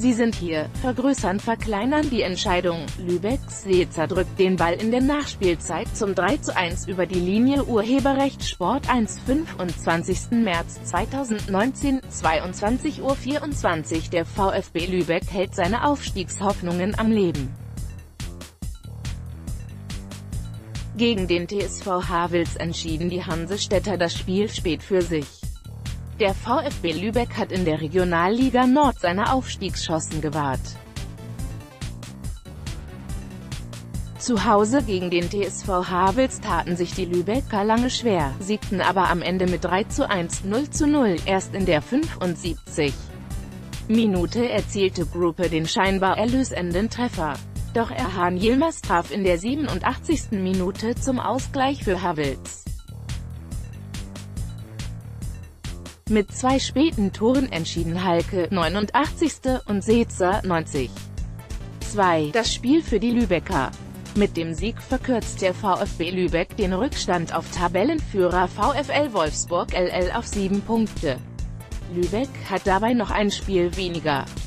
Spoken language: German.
Sie sind hier, vergrößern, verkleinern die Entscheidung. Lübeck-Seezer drückt den Ball in der Nachspielzeit zum 3:1 über die Linie. Urheberrecht Sport 1, 25. März 2019, 22:24 Uhr. Der VfB Lübeck hält seine Aufstiegshoffnungen am Leben. Gegen den TSV Havels entschieden die Hansestädter das Spiel spät für sich. Der VfB Lübeck hat in der Regionalliga Nord seine Aufstiegschancen gewahrt. Zu Hause gegen den TSV Havels taten sich die Lübecker lange schwer, siegten aber am Ende mit 3:1, 0:0. Erst in der 75. Minute erzielte Gruppe den scheinbar erlösenden Treffer. Doch Erhan Yilmaz traf in der 87. Minute zum Ausgleich für Havels. Mit zwei späten Toren entschieden Halke 89. und Seezer 90. 2. Das Spiel für die Lübecker. Mit dem Sieg verkürzt der VfB Lübeck den Rückstand auf Tabellenführer VfL Wolfsburg LL auf 7 Punkte. Lübeck hat dabei noch ein Spiel weniger.